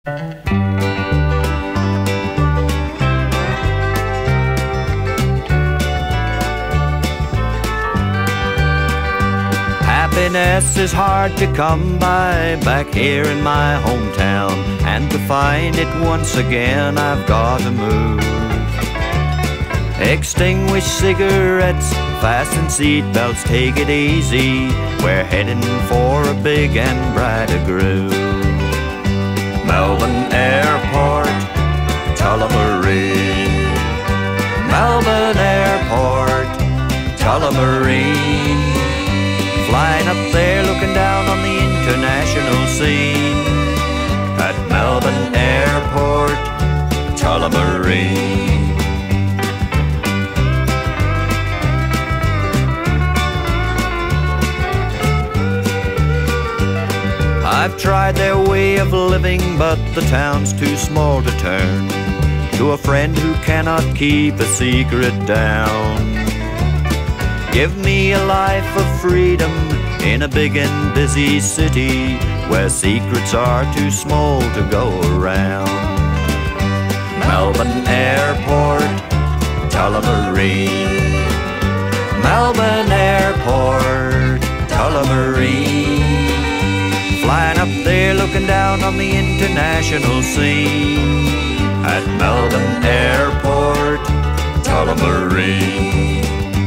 Happiness is hard to come by back here in my hometown, and to find it once again I've got to move. Extinguish cigarettes, fasten seatbelts, take it easy. We're heading for a big and brighter groove. Melbourne Airport, Tullamarine. Melbourne Airport, Tullamarine. Flying up there, looking down on the international scene. At Melbourne Airport, Tullamarine. I've tried their way of living, but the town's too small to turn to a friend who cannot keep a secret down. Give me a life of freedom in a big and busy city where secrets are too small to go around. Melbourne Airport, Tullamarine. Melbourne Airport, Tullamarine. Flying up there, looking down on the international scene. At Melbourne Airport, Tullamarine.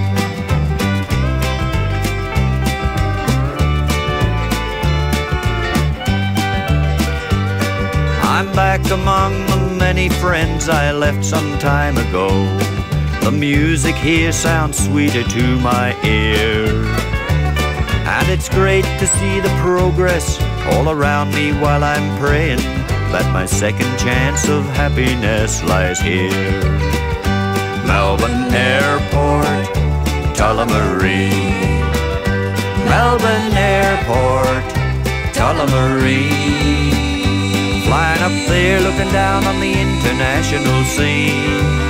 I'm back among the many friends I left some time ago. The music here sounds sweeter to my ear, and it's great to see the progress all around me while I'm praying that my second chance of happiness lies here. Melbourne Airport, Tullamarine. Melbourne Airport, Tullamarine. Flying up there, looking down on the international scene.